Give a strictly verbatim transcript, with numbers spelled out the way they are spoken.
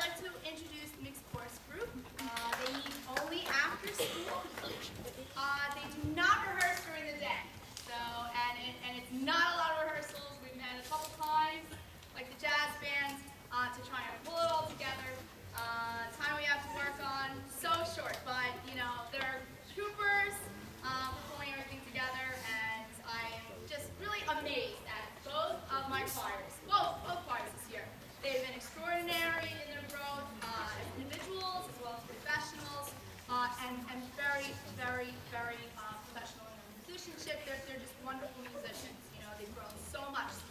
like to introduce the mixed chorus group. Uh, they meet only after school. Uh, they do not rehearse during the day. So, and, it, and it's not a lot of rehearsals. We've met a couple times, like the jazz bands, uh, to try and pull it all together. Uh, time we have to work on, so short, but you know, they're troopers uh, for pulling everything together, and I am just really amazed at both of my choirs, both, both choirs this year. They've been extraordinary in their growth uh, as individuals as well as professionals, uh, and, and very, very, very uh, professional in their musicianship. They're, they're just wonderful musicians. You know, they've grown so much